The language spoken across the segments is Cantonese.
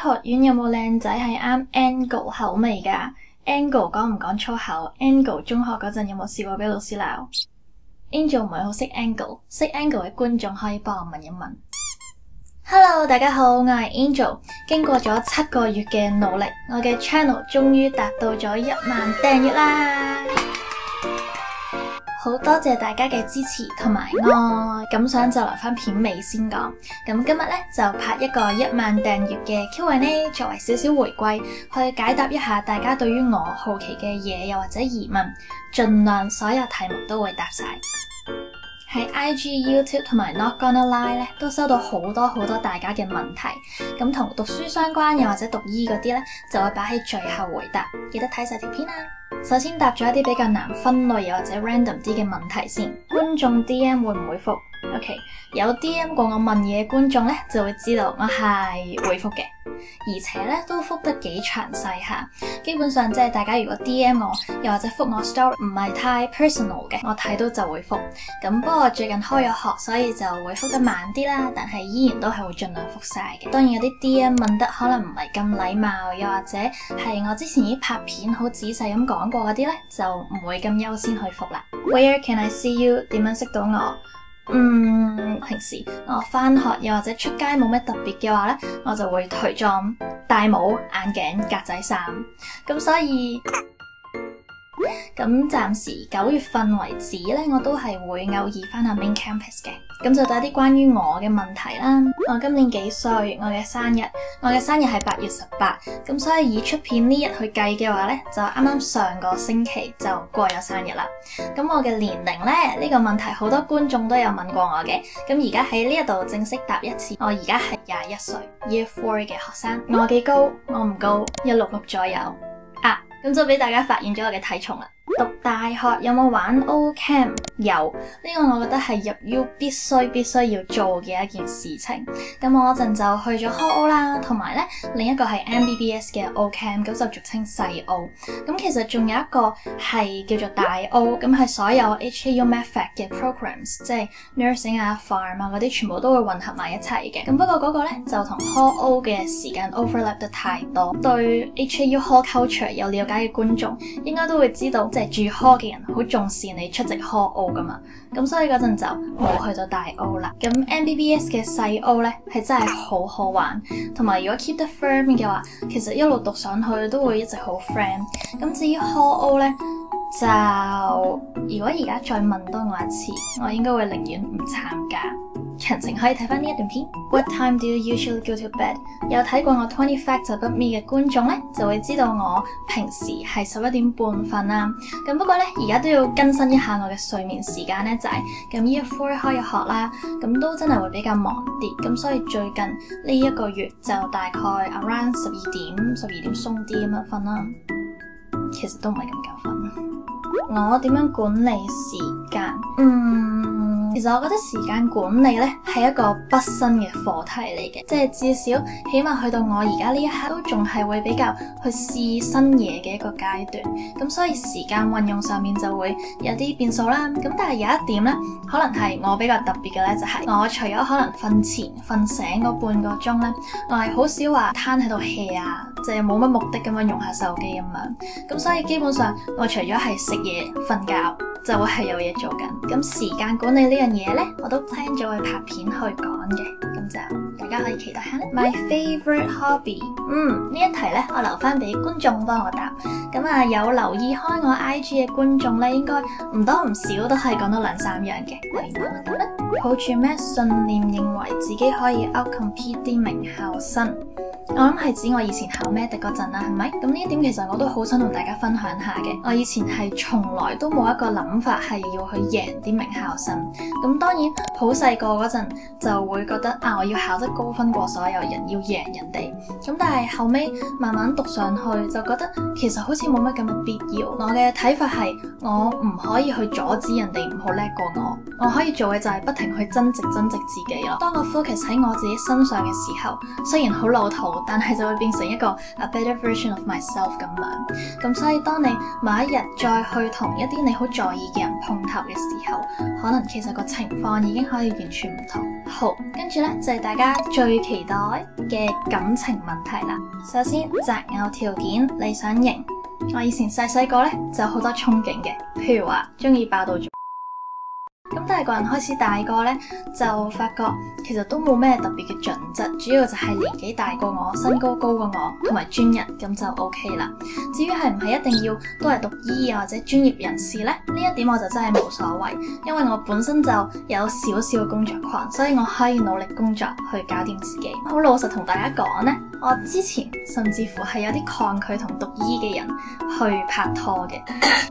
學院有冇靚仔係啱 Angle 口味㗎 ？Angle 講唔講粗口 ？Angle 中學嗰陣有冇試過俾老師鬧 ？Angel 唔係好識 Angle， 識 Angle 嘅觀眾可以幫我問一問。Hello， 大家好，我係 Angel。經過咗7個月嘅努力，我嘅 channel 終於達到咗1萬訂閱啦！好多謝大家嘅支持同埋愛，咁想就留翻片尾先講。咁今日咧就拍一個1萬訂閱嘅 Q&A， 作為少少回饋，去解答一下大家對於我好奇嘅嘢又或者疑問，盡量所有題目都會答晒。喺 IG、YouTube 同埋 Not Gonna Lie 咧，都收到好多大家嘅問題，咁同讀書相關又或者讀醫嗰啲咧，就會擺喺最後回答，記得睇晒條片啦。首先答咗一啲比較難分類又或者 random 啲嘅問題先。觀眾 DM 會唔會覆 ？OK， 有 DM 過我問嘢嘅觀眾咧，就會知道我係會覆嘅，而且咧都覆得幾詳細下。基本上即係大家如果 DM 我，又或者覆我 story 唔係太 personal 嘅，我睇到就會覆。咁不過我最近開咗學，所以就會覆得慢啲啦，但係依然都係會盡量覆晒嘅。當然有啲 DM 問得可能唔係咁禮貌，又或者係我之前已經拍片好仔細咁講過嗰啲咧，就唔會咁優先去覆啦。Where can I see you？ 點樣識到我？平時我返學又或者出街冇咩特別嘅話咧，我就會頹妝、戴帽、眼鏡、格仔衫，咁所以暫時9月份為止咧，我都係會偶爾返下 main campus 嘅。咁就答啲關於我嘅問題啦。我今年幾歲？我嘅生日係8月18，咁所以以出片呢日去計嘅話咧，就啱啱上個星期就過咗生日啦。咁我嘅年齡咧，呢個問題好多觀眾都有問過我嘅，咁而家喺呢一度正式答一次。我而家係21歲 Year 4嘅學生。我幾高？我唔高，166左右。咁就俾大家發現咗我嘅體重啦。讀大學有冇玩 O Camp？ 有，呢個我覺得係入 U 必須要做嘅一件事情。咁我嗰陣就去咗 Hall O 啦，同埋咧另一個係 MBBS 嘅 O Camp， 咁就俗稱細 O。咁其實仲有一個係叫做大 O， 咁係所有 HKU Med-Fac 嘅 programs， 即係 nursing 啊、pharm 啊嗰啲全部都會混合埋一齊嘅。咁不過嗰個咧就同 Hall O 嘅時間 overlap 得太多。對 HKU Hall Culture 有了解嘅觀眾應該都會知道，即係住 Hall 嘅人好重視你出席 Hall O 噶嘛，咁所以嗰陣就冇去到大 O 啦。咁 MBBS 嘅細 O 咧係真係好好玩，同埋如果 keep 得 firm 嘅話，其實一路讀上去都會一直好 friend。咁至於 Hall O 咧，就如果而家再問多我一次，我應該會寧願唔參加。詳情可以睇翻呢一段片。What time do you usually go to bed？ 有睇過我20 Facts About Me 嘅觀眾咧，就會知道我平時係11點半瞓啦。咁不過咧，而家都要更新一下我嘅睡眠時間咧，就係咁 Year 4開咗學啦，咁都真係會比較忙啲。咁所以最近呢一個月就大概 around 12點鬆啲咁樣瞓啦。其實都唔係咁夠瞓。我點樣管理時間？其實我覺得時間管理咧係一個畢生嘅課題嚟嘅，即係至少起碼去到我而家呢一刻都仲係會比較去試新嘢嘅一個階段，咁所以時間運用上面就會有啲變數啦。咁但係有一點咧，可能係我比較特別嘅咧，就係我除咗可能瞓前瞓醒嗰半個鐘咧，我係好少話攤喺度 hea 啊，就係冇乜目的咁樣用下手機咁樣。咁所以基本上我除咗係食嘢瞓覺，就會係有嘢做緊。咁時間管理呢樣嘢咧，我都 plan 咗去拍片去講嘅，咁就大家可以期待下咧。My favorite hobby， 呢一題咧，我留翻俾觀眾幫我答。咁有留意開我 IG 嘅觀眾咧，應該唔多唔少都係講到2-3樣嘅。例如幫我答啦。抱住咩信念認為自己可以 outcompete 啲名校生？我諗係指我以前考 Medic 嗰陣啦，係咪？咁呢一點其實我都好想同大家分享下嘅。我以前係從來都冇一個諗法係要去贏啲名校生。咁當然好細個嗰陣就會覺得我要考得高分過所有人，要贏人哋。咁但係後尾慢慢讀上去就覺得其實好似冇乜咁嘅必要。我嘅睇法係我唔可以去阻止人哋唔好叻過我可以做嘅就係不停去增值自己咯。當我 focus 喺我自己身上嘅時候，雖然好老土到，但係就會變成一個 a better version of myself 咁樣。咁所以當你某一日再去同一啲你好在意嘅人碰頭嘅時候，可能其實個情況已經可以完全唔同。好，跟住呢，就係大家最期待嘅感情問題啦。首先，擇偶條件理想型。我以前細個呢就好多憧憬嘅，譬如話中意霸道總。咁但係個人開始大個呢，就發覺其實都冇咩特別嘅準則，主要就係年紀大過我、身高高過我同埋專一，咁就 OK 啦。至於係唔係一定要都係讀醫或者專業人士呢？呢一點我就真係冇所謂，因為我本身就有少少工作狂，所以我可以努力工作去搞掂自己。好老實同大家講呢，我之前甚至乎係有啲抗拒同讀醫嘅人去拍拖嘅。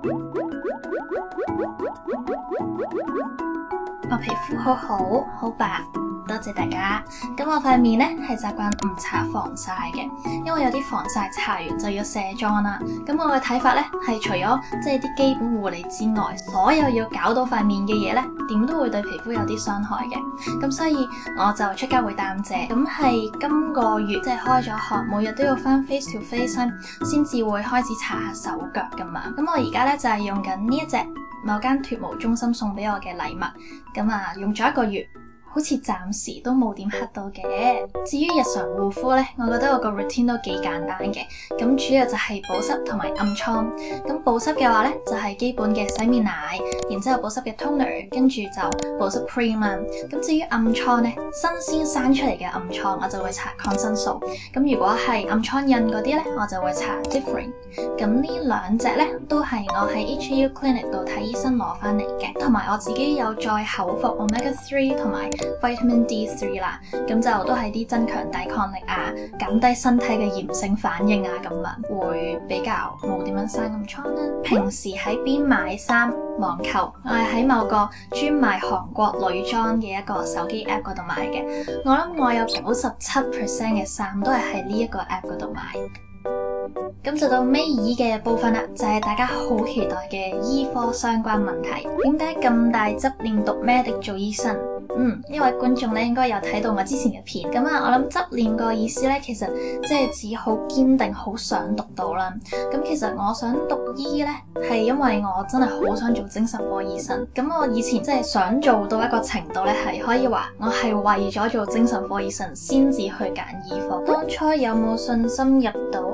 我皮膚好白，多謝大家。咁我塊面呢係習慣唔搽防曬嘅，因為有啲防曬搽完就要卸妝啦。咁我嘅睇法呢係除咗即係啲基本護理之外，所有要搞到塊面嘅嘢呢，點都會對皮膚有啲傷害嘅。咁所以我就出街會擔遮。咁係今個月即係開咗學，每日都要返 face to face 先至會開始搽下手腳㗎嘛。咁我而家呢就係用緊呢一隻某間脫毛中心送俾我嘅禮物，咁用咗1個月，好似暫時都冇點黑到嘅。至於日常護膚呢，我覺得我個 routine 都幾簡單嘅，咁主要就係保濕同埋暗瘡。咁保濕嘅話呢，就係基本嘅洗面奶，然之後保濕嘅 toner， 跟住就保濕 cream 啊。咁至於暗瘡呢，新鮮生出嚟嘅暗瘡我就會搽抗生素。咁如果係暗瘡印嗰啲呢，我就會搽 Differin。咁呢兩隻呢，都係我喺 HAU Clinic 度睇醫生攞翻嚟嘅，同埋我自己有再口服 Omega 3同埋Vitamin D3 啦，咁就都係啲增強抵抗力啊，減低身體嘅炎性反應啊，咁樣會比較冇點樣生暗瘡啦。平時喺邊買衫網購，我係喺某個專賣韓國女裝嘅一個手機 app 嗰度買嘅。我諗我有97% 嘅衫都係喺呢一個 app 嗰度買。咁就到尾二嘅部分啦，就係大家好期待嘅醫科相關問題。點解咁大執念讀 medic 做醫生？呢位觀眾咧應該有睇到我之前嘅片。咁我諗執念個意思咧，其實即係指好堅定，好想讀到啦。咁其實我想讀醫咧，係因為我真係好想做精神科醫生。咁我以前即係想做到一個程度咧，係可以話我係為咗做精神科醫生先至去揀醫科。當初有冇信心入到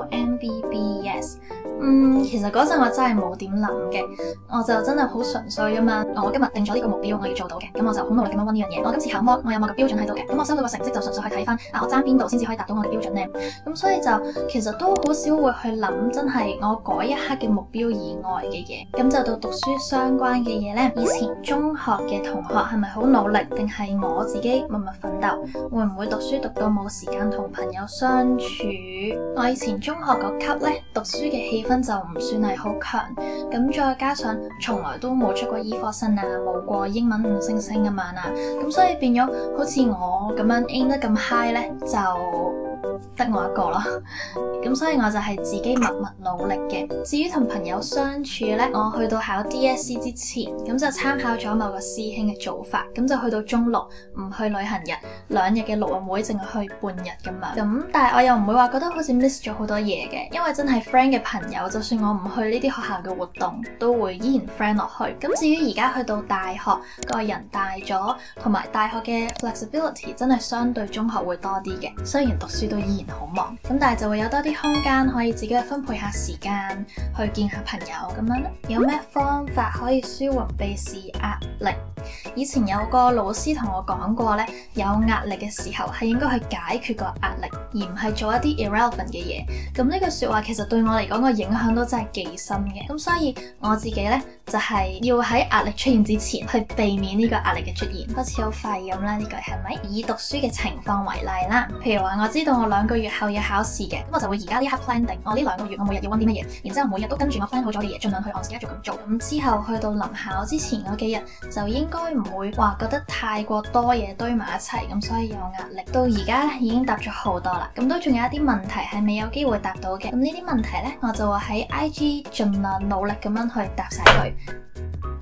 MBBS？其實嗰陣我真係冇點諗嘅，我就真係好純粹啊嘛。我今日定咗呢個目標，我要做到嘅，咁我就好努力咁樣溫呢樣嘢。我今次考模，我有某個標準喺度嘅，咁我收到個成績就純粹去睇翻我爭邊度先至可以達到我嘅標準呢。咁所以就其實都好少會去諗真係我嗰一刻嘅目標以外嘅嘢。咁就到讀書相關嘅嘢呢，以前中學嘅同學係咪好努力，定係我自己默默奮鬥？會唔會讀書讀到冇時間同朋友相處？我以前中學嗰級呢，讀書嘅氣氛就唔算係好強，咁再加上從來都冇出過醫科生啊，冇過英文5星星咁樣啊，咁所以變咗好似我咁樣 aim 得咁 high 呢，就得我一個咯。咁所以我就係自己默默努力嘅。至於同朋友相處呢，我去到考 DSE 之前，咁就參考咗某個師兄嘅做法，咁就去到中六唔去旅行日，2日嘅陸運會淨係去半日咁樣。咁但係我又唔會話覺得好似 miss 咗好多嘢嘅，因為真係 friend 嘅朋友，就算我唔去呢啲學校嘅活動，都會依然 friend 落去。咁至於而家去到大學，個人大咗，同埋大學嘅 flexibility 真係相對中學會多啲嘅。雖然讀書都依然好忙，咁但係就會有多啲空間可以自己去分配下時間去見下朋友咁樣咧。有咩方法可以舒緩備試壓力？以前有個老師同我講過咧，有壓力嘅時候係應該去解決個壓力，而唔係做一啲 irrelevant 嘅嘢。咁呢句說話其實對我嚟講個影響都真係幾深嘅。咁所以我自己咧就係要喺壓力出現之前去避免呢個壓力嘅出現。好似好廢咁啦，呢句係咪？以讀書嘅情況為例啦，譬如話我知道我2個月後要考試嘅，咁我就會而家呢刻 plan 定我呢2個月我每日要溫啲乜嘢，然之後每日都跟住我 plan 好咗嘅嘢，盡量去按時間做咁做。咁之後去到臨考之前嗰幾日，就應該唔會話覺得太過多嘢堆埋一齊，咁所以有壓力。到而家咧已經答咗好多啦，咁都仲有一啲問題係未有機會答到嘅。咁呢啲問題咧，我就會喺 IG 盡量努力咁樣去答晒佢。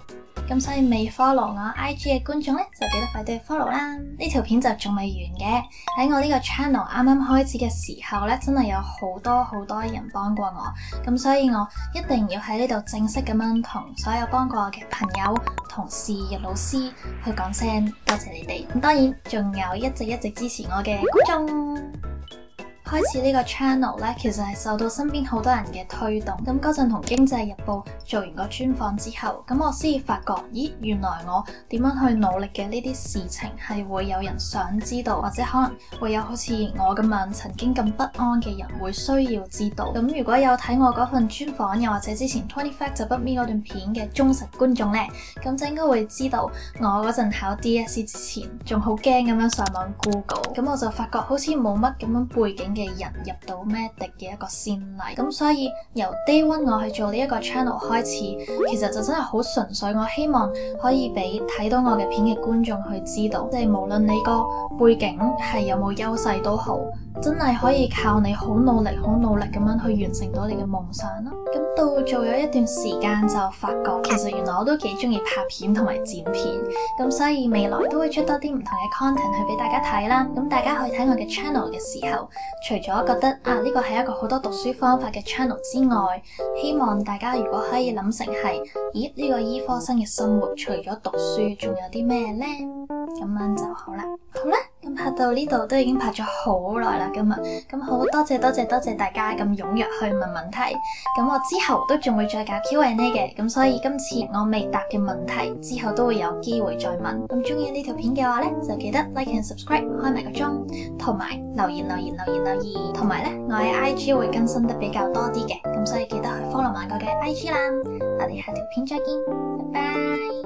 咁所以未 follow 我 IG 嘅觀眾咧，就記得快啲去 follow 啦。呢條片就仲未完嘅，喺我呢個 channel 啱啱開始嘅時候咧，真係有好多人幫過我，咁所以我一定要喺呢度正式咁樣同所有幫過我嘅朋友、同事、老師去講聲多謝你哋。咁當然仲有一直支持我嘅觀眾。開始呢個 channel 咧，其實係受到身邊好多人嘅推動。咁嗰陣同經濟日報做完個專訪之後，咁我先至發覺，咦，原來我點樣去努力嘅呢啲事情係會有人想知道，或者可能會有好似我咁樣曾經咁不安嘅人會需要知道。咁如果有睇我嗰份專訪，又或者之前20 Facts About Me 嗰段片嘅忠實觀眾呢，咁就應該會知道我嗰陣考 DSE 之前仲好驚咁樣上網 Google，咁我就發覺好似冇乜咁樣背景嘅人入到 Medic 嘅一個先例，咁所以由 Day One 我去做呢一個 channel 開始，其實就真係好純粹，我希望可以俾睇到我嘅片嘅觀眾去知道，即係無論你個背景係有冇優勢都好，真係可以靠你好努力咁樣去完成到你嘅夢想啦。咁到做咗一段時間就發覺，其實原來我都幾中意拍片同埋剪片，咁所以未來都會出多啲唔同嘅 content 去俾大家睇啦。咁大家去睇我嘅 channel 嘅時候，除咗覺得呢個係一個好多讀書方法嘅 channel 之外，希望大家如果可以諗成係，咦，呢個醫科生嘅生活除咗讀書仲有啲咩呢？咁樣就好啦。好啦，咁拍到呢度都已經拍咗好耐啦，今日咁好多謝大家咁踴躍去問問題，咁我之後都仲會再搞 Q&A 嘅，咁所以今次我未答嘅問題之後都會有機會再問。咁中意呢條片嘅話呢，就記得 like and subscribe， 開埋個鐘，同埋留言，同埋呢，我喺 IG 會更新得比較多啲嘅，咁所以記得去 follow 埋我嘅 IG 啦。我哋下條片再見，拜拜。